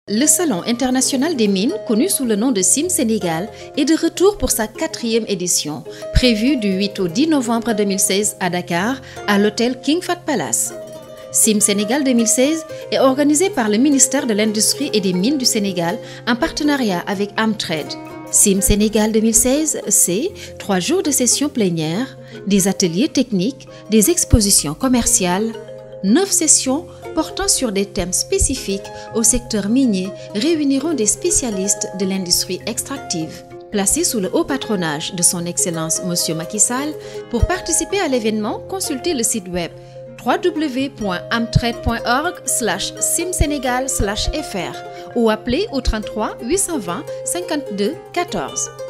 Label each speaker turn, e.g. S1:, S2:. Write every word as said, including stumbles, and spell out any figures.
S1: Le Salon international des mines, connu sous le nom de CIM Sénégal, est de retour pour sa quatrième édition, prévue du huit au dix novembre deux mille seize à Dakar, à l'hôtel King Fahd Palace. CIM Sénégal deux mille seize est organisé par le ministère de l'Industrie et des Mines du Sénégal en partenariat avec Amtrade. CIM Sénégal deux mille seize, c'est trois jours de sessions plénières, des ateliers techniques, des expositions commerciales, neuf sessions portant sur des thèmes spécifiques au secteur minier réuniront des spécialistes de l'industrie extractive. Placé sous le haut patronage de son Excellence Monsieur Macky Sall, pour participer à l'événement, consultez le site web w w w point amtrade point org slash simsénégal slash f r ou appelez au trente-trois huit cent vingt cinquante-deux quatorze.